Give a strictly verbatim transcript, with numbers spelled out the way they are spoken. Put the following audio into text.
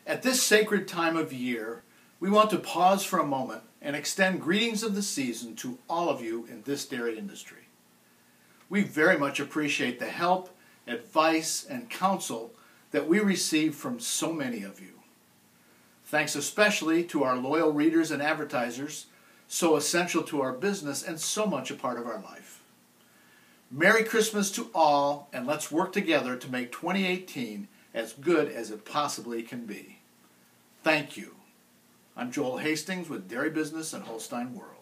At this sacred time of year, we want to pause for a moment and extend greetings of the season to all of you in this dairy industry. We very much appreciate the help, advice, and counsel that we receive from so many of you. Thanks especially to our loyal readers and advertisers, so essential to our business and so much a part of our life. Merry Christmas to all, and let's work together to make twenty eighteen as good as it possibly can be. Thank you. I'm Joel Hastings with Dairy Business and Holstein World.